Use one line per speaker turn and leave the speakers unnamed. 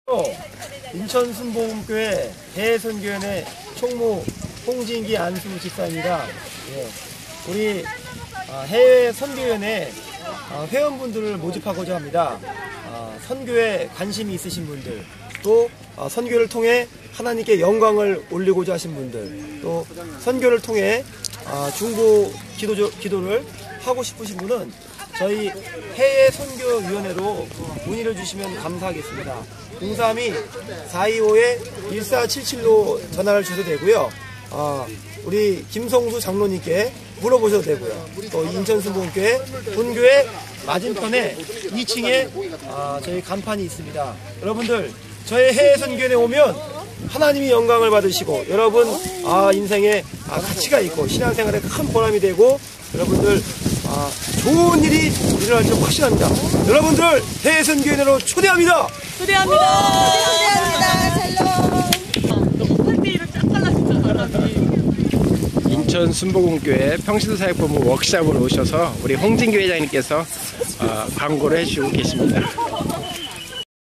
인천 순복음교회 대선교연의 총무 홍진기 안수 집사입니다. 예, 우리 해외 선교연에 회원분들을 모집하고자 합니다. 선교에 관심이 있으신 분들, 또 선교를 통해 하나님께 영광을 올리고자 하신 분들, 또 선교를 통해 중보 기도를 하고 싶으신 분은 저희 해외 선교위원회로 문의를 주시면 감사하겠습니다. 032-425-1477로 전화를 주셔도 되고요. 우리 김성수 장로님께 물어보셔도 되고요. 또 인천순복음교회 본교회 맞은편에 2층에 저희 간판이 있습니다. 여러분들 저희 해외 선교회에 오면 하나님이 영광을 받으시고 여러분 인생에 가치가 있고 신앙생활에 큰 보람이 되고 여러분들 좋은 일이 일어날 줄 확신합니다. 여러분들 해외 선교회로 초대합니다.
인천 순복음교회 평신도사역본부 워크숍으로 오셔서 우리 홍진기 회장님께서 광고를 해주고 계십니다.